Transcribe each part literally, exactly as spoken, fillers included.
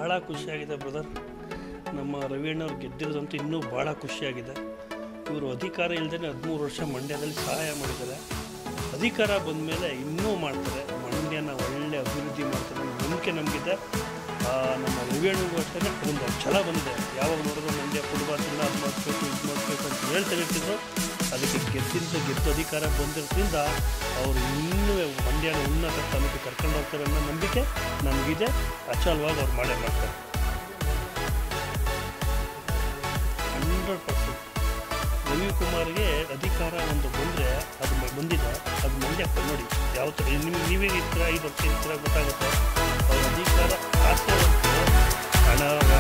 ಭಾಳ ಖುಷಿಯಾಗಿದೆ ಬ್ರದರ್. ನಮ್ಮ ರವಿಯಣ್ಣವ್ರು ಗೆದ್ದಿರೋದಂತೂ ಇನ್ನೂ ಭಾಳ ಖುಷಿಯಾಗಿದೆ. ಇವರು ಅಧಿಕಾರ ಇಲ್ಲದೇ ಹದಿಮೂರು ವರ್ಷ ಮಂಡ್ಯದಲ್ಲಿ ಸಹಾಯ ಮಾಡಿದ್ದಾರೆ. ಅಧಿಕಾರ ಬಂದ ಮೇಲೆ ಇನ್ನೂ ಮಾಡ್ತಾರೆ. ಮಂಡ್ಯನ ಒಳ್ಳೆ ಅಭಿವೃದ್ಧಿ ಮಾಡ್ತಾರೆ ಅನ್ನೋ ನಂಬಿಕೆ ನಮಗಿದೆ. ನಮ್ಮ ರವಿಯಣ್ಣಗೂ ಅಷ್ಟೇ ಒಂದು ಛಲ ಬಂದಿದೆ. ಯಾವಾಗ ನೋಡಿದ್ರು ಮಂಡ್ಯ ಫುಟ್ಬಾಲ್ನ ಅದು ಮಾಡಿಸ್ಬೇಕು ಇದು ಮಾಡಿಸ್ಬೇಕು ಅಂತ ಹೇಳ್ತಾ ಇರ್ತಿದ್ರು. ಅದಕ್ಕೆ ಗೆದ್ದಿಂದ ಗೆದ್ದು ಅಧಿಕಾರ ಬಂದಿರೋದ್ರಿಂದ ಅವರು ಇನ್ನೂ ಮಂಡ್ಯನ ಉನ್ನತ ಸ್ಥಾನಕ್ಕೆ ಕರ್ಕೊಂಡು ಹೋಗ್ತಾರೆ ಅನ್ನೋ ನಂಬಿಕೆ ನಮಗಿದೆ. ಅಚಲವಾಗಿ ಅವ್ರು ಮಾಡೇ ಮಾಡ್ತಾರೆ. ಹಂಡ್ರೆಡ್ ಪರ್ಸೆಂಟ್ ರವಿಕುಮಾರ್ಗೆ ಅಧಿಕಾರ ಒಂದು ಬಂದರೆ ಅದು ಬಂದಿದೆ. ಅದು ಮಂಡ್ಯ ನೋಡಿ ಯಾವ ಥರ ನಿಮ್ಗೆ ನೀವೇ ಇರ್ತೀರ, ಐದು ವರ್ಷ ಇರ್ತೀರ ಗೊತ್ತಾಗುತ್ತೆ. ಅವ್ರ ಅಧಿಕಾರ ಆಸೆ ಹಣ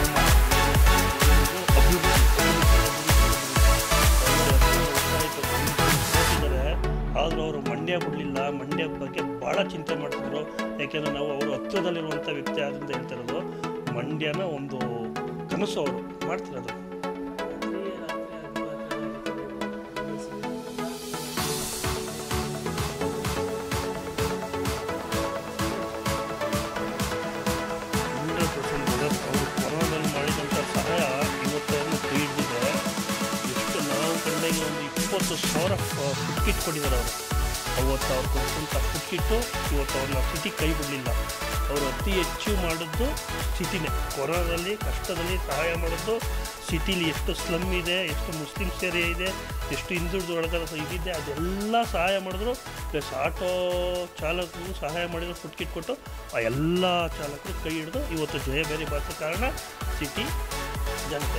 ಆದರೂ ಅವರು ಮಂಡ್ಯ ಬಿಡಲಿಲ್ಲ. ಮಂಡ್ಯ ಬಗ್ಗೆ ಭಾಳ ಚಿಂತೆ ಮಾಡ್ತಿದ್ರು. ಯಾಕೆಂದರೆ ನಾವು ಅವರು ಹತ್ತಿರದಲ್ಲಿರುವಂಥ ವ್ಯಕ್ತಿ ಆದ್ದರಿಂದ ಹೇಳ್ತಿರೋದು. ಮಂಡ್ಯನ ಒಂದು ಕನಸು ಅವರು ಮಾಡ್ತಿರೋದು. ಹಂಡ್ರೆಡ್ ಪರ್ಸೆಂಟ್ ಬ್ರದರ್, ಅವರು ಕೊರೋನಾದಲ್ಲಿ ಮಾಡಿದಂಥ ಸಹಾಯ ಇವತ್ತನ್ನು ಕೈ ಹಿಡಿದಿದೆ. ಎಷ್ಟು ನಾವು ಕಂಡಾಗ ಒಂದು ಇಪ್ಪತ್ತು ಸಾವಿರ ಫುಡ್ ಕಿಟ್ ಕೊಟ್ಟಿದ್ದಾರೆ ಅವರು. ಅವತ್ತು ಅವ್ರು ಕೊಟ್ಟಂಥ ಫುಡ್ ಕಿಟ್ಟು ಇವತ್ತು ಅವ್ರನ್ನ ಸ್ಥಿತಿ ಕೈ ಬಿಡಲಿಲ್ಲ. ಅವರು ಅತಿ ಹೆಚ್ಚು ಮಾಡಿದ್ದು ಸ್ಥಿತಿನೇ. ಕೊರೋನಾದಲ್ಲಿ ಕಷ್ಟದಲ್ಲಿ ಸಹಾಯ ಮಾಡಿದ್ದು ಸಿಟಿಲಿ ಎಷ್ಟು ಸ್ಲಮ್ ಇದೆ, ಎಷ್ಟು ಮುಸ್ಲಿಮ್ಸ್ ಏರಿಯಾ ಇದೆ, ಎಷ್ಟು ಹಿಂದುಳಿದ ಒಳಗರ ಇದಿದೆ, ಅದೆಲ್ಲ ಸಹಾಯ ಮಾಡಿದ್ರು. ಪ್ಲಸ್ ಆಟೋ ಚಾಲಕರು ಸಹಾಯ ಮಾಡಿದ್ರು, ಫುಡ್ ಕಿಟ್ ಕೊಟ್ಟು ಆ ಎಲ್ಲ ಚಾಲಕರು ಕೈ ಹಿಡಿದು ಇವತ್ತು ಜಯಬೇರಿ ಬಾರಿಸೋ ಕಾರಣ ಸಿಟಿ ಜನತೆ.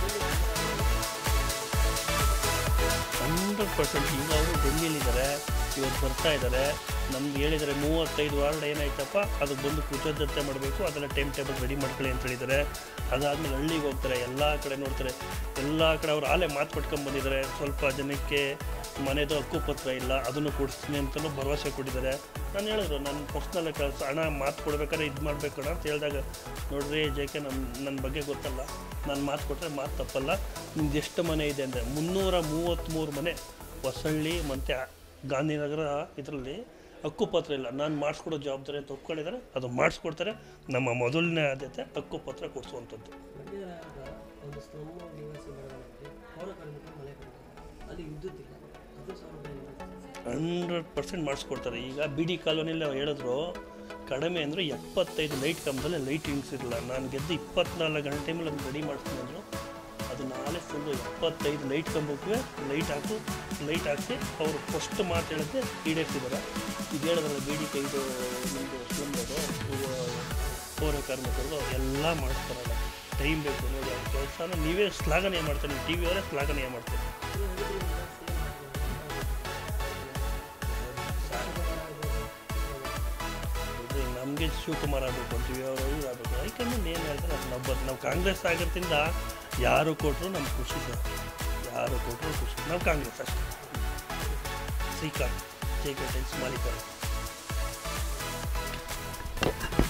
ಹಂಡ್ರೆಡ್ ಪರ್ಸೆಂಟ್ ಈಗ ಅವರು ಡೆಲ್ಲಿಯಲ್ಲಿದ್ದಾರೆ, ಇವತ್ತು ಬರ್ತಾ ಇದ್ದಾರೆ. ನಮ್ಗೆ ಹೇಳಿದರೆ ಮೂವತ್ತೈದು ವಾರ್ಡ್ ಏನಾಯ್ತಪ್ಪ ಅದಕ್ಕೆ ಬಂದು ಕೃತಜ್ಞತೆ ಮಾಡಬೇಕು, ಅದೆಲ್ಲ ಟೈಮ್ ಟೇಬಲ್ ರೆಡಿ ಮಾಡ್ಕೊಳ್ಳಿ ಅಂತ ಹೇಳಿದ್ದಾರೆ. ಅದಾದಮೇಲೆ ಹಳ್ಳಿಗೆ ಹೋಗ್ತಾರೆ, ಎಲ್ಲ ಕಡೆ ನೋಡ್ತಾರೆ. ಎಲ್ಲ ಕಡೆ ಅವ್ರು ಆಲೇ ಮಾತು ಪಟ್ಕೊಂಡು ಬಂದಿದ್ದಾರೆ. ಸ್ವಲ್ಪ ಜನಕ್ಕೆ ಮನೆದು ಹಕ್ಕುಪತ್ರ ಇಲ್ಲ, ಅದನ್ನು ಕೊಡಿಸ್ತೀನಿ ಅಂತಲೂ ಭರವಸೆ ಕೊಟ್ಟಿದ್ದಾರೆ. ನಾನು ಹೇಳಿದ್ರು ನನ್ನ ಪರ್ಸ್ನಲ್ ಕೆಲಸ ಹಣ ಮಾತು ಕೊಡ್ಬೇಕಾದ್ರೆ ಇದು ಮಾಡಬೇಕಣ್ಣ ಅಂತ ಹೇಳಿದಾಗ, ನೋಡ್ರಿ ಜೆ ಕೆ ನನ್ನ ನನ್ನ ಬಗ್ಗೆ ಗೊತ್ತಲ್ಲ, ನಾನು ಮಾತು ಕೊಟ್ಟರೆ ಮಾತು ತಪ್ಪಲ್ಲ. ನಿಮ್ದು ಎಷ್ಟು ಮನೆ ಇದೆ ಅಂದರೆ ಮುನ್ನೂರ ಮೂವತ್ತ್ಮೂರು ಮನೆ ಹೊಸಳ್ಳಿ ಮತ್ತು ಗಾಂಧಿನಗರ ಇದರಲ್ಲಿ ಹಕ್ಕುಪತ್ರ ಇಲ್ಲ. ನಾನು ಮಾಡಿಸ್ಕೊಡೋ ಜವಾಬ್ದಾರಿ ಅಂತ ಒಪ್ಕೊಂಡಿದ್ದಾರೆ, ಅದು ಮಾಡಿಸ್ಕೊಡ್ತಾರೆ. ನಮ್ಮ ಮೊದಲನೇ ಆದ್ಯತೆ ಹಕ್ಕುಪತ್ರ ಕೊಡಿಸುವಂಥದ್ದು. Hundred percent ಮಾಡಿಸ್ಕೊಡ್ತಾರೆ. ಈಗ ಬಿ ಡಿ ಕಾಲೋನಿಯಲ್ಲಿ ಹೇಳಿದ್ರು ಕಡಿಮೆ ಅಂದರೆ ಎಪ್ಪತ್ತೈದು ಲೈಟ್ ಕಂಬದಲ್ಲಿ ಲೈಟ್ ಇರಿಸಿರಲಿಲ್ಲ. ನಾನು ಗೆದ್ದು ಇಪ್ಪತ್ನಾಲ್ಕು ಗಂಟೆ ಮೇಲೆ ಅದನ್ನು ರೆಡಿ ಮಾಡಿಸ್ತೀನಿ ಅಂದರು. ಅದು ನಾಳೆ ಫುಲ್ಲು ಎಪ್ಪತ್ತೈದು ಲೈಟ್ ಕಂಬಕ್ಕೆ ಲೈಟ್ ಹಾಕು ಲೈಟ್ ಹಾಕಿ ಅವರು ಫಸ್ಟ್ ಮಾತು ಹೇಳಿದ್ರೆ ಈಡೇರಿಸಿದ್ದಾರೆ. ಇದು ಹೇಳಿದ್ರಲ್ಲ ಬಿ ಡಿ ಕೈದು ನಿಮ್ಮದು ಸ್ಲಮ್ದು ಪೌರ ಕಾರ್ಮಿಕರು ಎಲ್ಲ ಮಾಡ್ತಾರಲ್ಲ, ಟೈಮ್ ಬೇಕು ನೋಡಿ. ಅವ್ರ ಕೆಲಸನ ನೀವೇ ಶ್ಲಾಘನೆ ಮಾಡ್ತಾರೆ, ಟಿ ವಿಯವರೇ ಶ್ಲಾಘನೆ ಮಾಡ್ತಾರೆ. ನಮಗೆ ಶಿವಕುಮಾರ್ ಆಗಬೇಕು ಅಂತೀವಿ, ಅವರು ಇವ್ರು ಆಗಬೇಕು. ಹೈಕಮಾಂಡ್ ಏನು ಹೇಳ್ತಾರೆ ಅದು ನಾವು ನಾವು ಕಾಂಗ್ರೆಸ್ ಆಗಿರ್ತಿಂದ ಯಾರು ಕೊಟ್ಟರು ನಮ್ಗೆ ಖುಷಿ ಸರ್, ಯಾರು ಕೊಟ್ಟರು ಖುಷಿ. ನಾವು ಕಾಂಗ್ರೆಸ್ ಅಷ್ಟೇ. ಶ್ರೀಕಾಂತ್ ಜೆ ಕೆ ಟೈಲ್ಸ್ ಮಾಲೀಕರು.